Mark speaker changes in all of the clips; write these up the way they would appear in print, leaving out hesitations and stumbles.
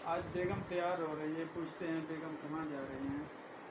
Speaker 1: आज बेगम तैयार हो रही है, पूछते हैं बेगम कहाँ जा रही हैं।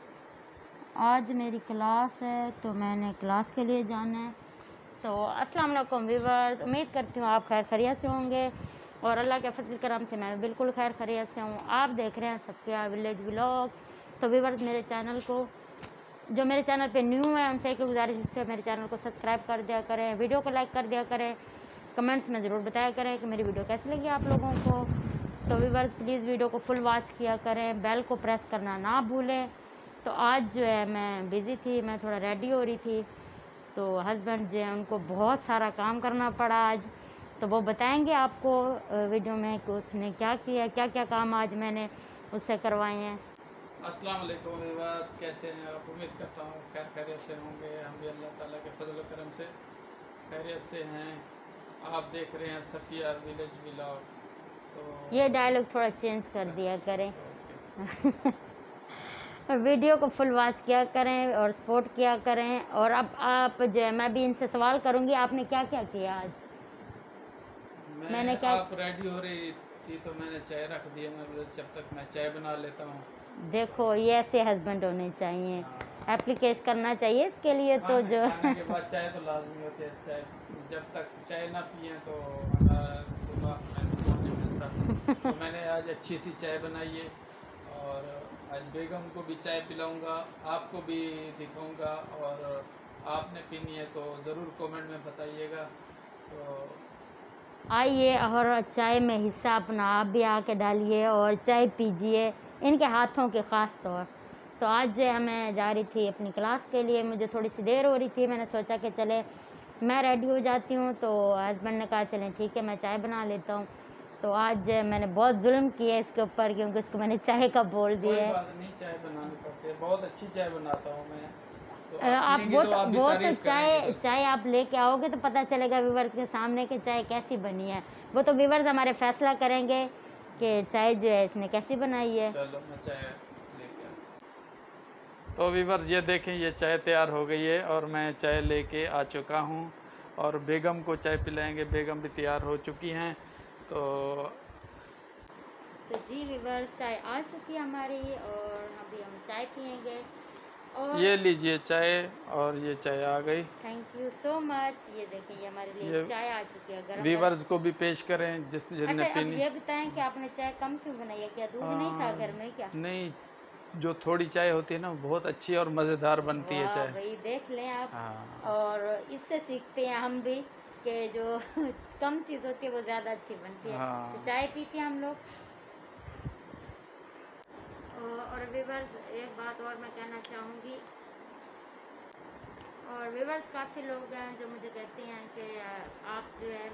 Speaker 2: आज मेरी क्लास है तो मैंने क्लास के लिए जाना है। तो अस्सलाम वालेकुम व्यूअर्स, उम्मीद करती हूँ आप खैर खैरियत से होंगे और अल्लाह के फजल करम से मैं बिल्कुल खैर खैरियत से हूँ। आप देख रहे हैं सफिया विलेज व्लॉग। तो व्यूअर्स, मेरे चैनल को जो मेरे चैनल पे न्यू है उनसे एक गुजारिश है, मेरे चैनल को सब्सक्राइब कर दिया करें, वीडियो को लाइक कर दिया करें, कमेंट्स में ज़रूर बताया करें कि मेरी वीडियो कैसी लगी आप लोगों को। तो व्यूअर्स, प्लीज़ वीडियो को फुल वॉच किया करें, बेल को प्रेस करना ना भूलें। तो आज जो है मैं बिज़ी थी, मैं थोड़ा रेडी हो रही थी, तो हस्बैंड जो है उनको बहुत सारा काम करना पड़ा आज। तो वो बताएंगे आपको वीडियो में कि उसने क्या किया, क्या क्या काम आज मैंने उससे करवाए हैं।
Speaker 1: अस्सलाम वालेकुम व्यूअर्स, कैसे हैं आप? उम्मीद करता हूँ खैर खैरियत से होंगे। हम भी अल्लाह ताला के फजल करम से खैरियत से हैं। आप देख रहे हैं सफिया विलेज व्लॉग। तो
Speaker 2: ये डायलॉग थोड़ा चेंज कर दिया करें।
Speaker 1: ओके।
Speaker 2: वीडियो को फुल वॉच किया करें और सपोर्ट किया करें। और अब आप जो है, मैं भी इनसे सवाल करूंगी, आपने क्या क्या किया आज? मैंने क्या
Speaker 1: आप रेडी हो रही थी तो मैंने चाय रख दी है, मैं बोला जब तक मैं चाय बना लेता हूँ।
Speaker 2: देखो, ये ऐसे हस्बैंड होने चाहिए,
Speaker 1: हाँ,
Speaker 2: एप्लीकेशन करना चाहिए इसके लिए। तो जो
Speaker 1: खाने के बाद चाय तो लाजमी होती है। चाय जब तक चाय ना पिए तो हमारा दिमाग में सुकून नहीं मिलता। तो मैंने आज अच्छी सी चाय बनाई है और आज बेगम को भी चाय पिलाऊंगा, आपको भी दिखाऊंगा। और आपने पीनी है तो ज़रूर कमेंट में बताइएगा। तो
Speaker 2: आइए और चाय में हिस्सा अपना आप भी आके डालिए और चाय पीजिए इनके हाथों के ख़ास तौर। तो आज जो है मैं जा रही थी अपनी क्लास के लिए, मुझे थोड़ी सी देर हो रही थी, मैंने सोचा कि चले मैं रेडी हो जाती हूँ। तो हस्बैंड ने कहा चलें ठीक है, मैं चाय बना लेता हूँ। तो आज मैंने बहुत जुल्म किया इसके ऊपर, क्योंकि उसको मैंने चाय का बोल
Speaker 1: कोई
Speaker 2: दिया है।
Speaker 1: बात नहीं, चाय बनानी पड़ती है, बहुत अच्छी चाय बनाता हूँ मैं। तो
Speaker 2: आप
Speaker 1: पियेंगी तो आप भी
Speaker 2: वो तो
Speaker 1: तारीफ करेंगे
Speaker 2: चाय
Speaker 1: फिर।
Speaker 2: चाय आप लेके आओगे तो पता चलेगा व्यूवर्स के सामने कि चाय कैसी बनी है। वो तो व्यूवर्स हमारे फैसला करेंगे कि चाय जो है इसने कैसी बनाई है।
Speaker 1: चलो मैं चाय लेके आता। तो व्यूअर्स, ये देखें, ये चाय तैयार हो गई है और मैं चाय लेके आ चुका हूँ और बेगम को चाय पिलाएंगे। बेगम भी तैयार हो चुकी हैं। तो
Speaker 2: जी व्यूवर्स, चाय आ चुकी है हमारी और अभी हम चाय पियेंगे। और
Speaker 1: ये लीजिए चाय, और ये चाय आ गई।
Speaker 2: Thank you so much. ये देखिए, ये हमारे लिए
Speaker 1: ये
Speaker 2: चाय आ चुकी है गरम गरम।
Speaker 1: व्यूअर्स को भी पेश करें जिनने
Speaker 2: अच्छा, अब
Speaker 1: पीनी।
Speaker 2: ये बताएं कि आपने चाय कम क्यों बनाई है? क्या दूध नहीं था घर में क्या?
Speaker 1: नहीं, जो थोड़ी चाय होती है ना, बहुत अच्छी और मज़ेदार बनती है
Speaker 2: वाह
Speaker 1: चाय।
Speaker 2: भाई, देख लें आप।
Speaker 1: हाँ
Speaker 2: और इससे सीखते हैं हम भी कि जो कम चीज़ होती है वो ज़्यादा अच्छी बनती है। तो
Speaker 1: हाँ।
Speaker 2: चाय पीते हैं हम लोग। और व्यूअर्स, एक बात और मैं कहना चाहूँगी। और व्यूअर्स, काफ़ी लोग हैं जो मुझे कहते हैं कि आप जो है,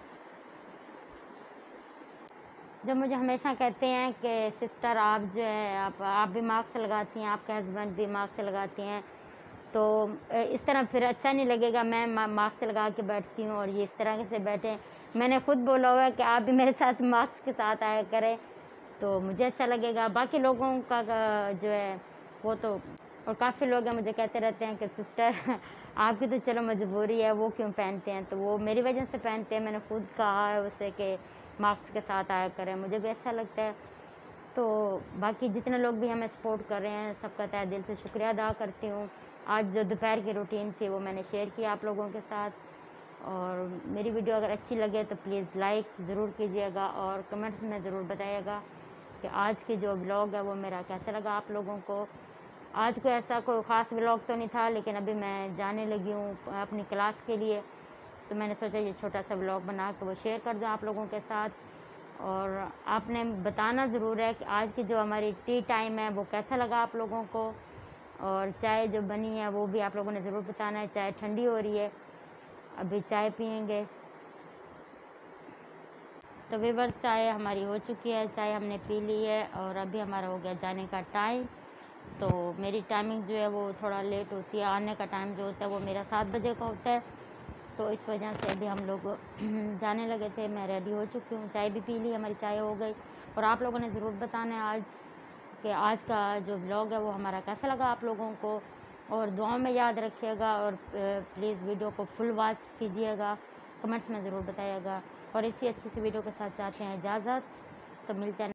Speaker 2: जो मुझे हमेशा कहते हैं कि सिस्टर आप जो है आप भी मार्क्स लगाती हैं, आपके हस्बैंड भी मार्क्स लगाती हैं, तो इस तरह फिर अच्छा नहीं लगेगा। मैं मार्क्स लगा के बैठती हूँ और ये इस तरह से बैठे। मैंने खुद बोला हुआ है कि आप भी मेरे साथ मार्क्स के साथ आया करें तो मुझे अच्छा लगेगा। बाकी लोगों का जो है वो तो, और काफ़ी लोग हैं मुझे कहते रहते हैं कि सिस्टर आपकी तो चलो मजबूरी है, वो क्यों पहनते हैं? तो वो मेरी वजह से पहनते हैं। मैंने खुद कहा है उसे कि मार्क्स के साथ आया करें, मुझे भी अच्छा लगता है। तो बाकी जितने लोग भी हमें सपोर्ट कर रहे हैं सबका तहे दिल से शुक्रिया अदा करती हूँ। आज जो दोपहर की रूटीन थी वो मैंने शेयर किया आप लोगों के साथ। और मेरी वीडियो अगर अच्छी लगे तो प्लीज़ लाइक ज़रूर कीजिएगा और कमेंट्स में ज़रूर बताइएगा कि आज की जो व्लॉग है वो मेरा कैसा लगा आप लोगों को। आज कोई ऐसा कोई ख़ास व्लॉग तो नहीं था, लेकिन अभी मैं जाने लगी हूँ अपनी क्लास के लिए, तो मैंने सोचा ये छोटा सा व्लॉग बना के वो शेयर कर दूँ आप लोगों के साथ। और आपने बताना ज़रूर है कि आज की जो हमारी टी टाइम है वो कैसा लगा आप लोगों को। और चाय जो बनी है वो भी आप लोगों ने ज़रूर बताना है। चाय ठंडी हो रही है, अभी चाय पियेंगे। तो व्यूअर्स, चाय हमारी हो चुकी है, चाय हमने पी ली है और अभी हमारा हो गया जाने का टाइम। तो मेरी टाइमिंग जो है वो थोड़ा लेट होती है, आने का टाइम जो होता है वो मेरा 7 बजे का होता है। तो इस वजह से अभी हम लोग जाने लगे थे। मैं रेडी हो चुकी हूँ, चाय भी पी ली, हमारी चाय हो गई। और आप लोगों ने ज़रूर बताना है आज कि आज का जो व्लॉग है वो हमारा कैसा लगा आप लोगों को। और दुआओं में याद रखिएगा और प्लीज़ वीडियो को फुल वॉच कीजिएगा, कमेंट्स में ज़रूर बताइएगा। और इसी अच्छी सी वीडियो के साथ चाहते हैं इजाज़त, तो मिलते हैं।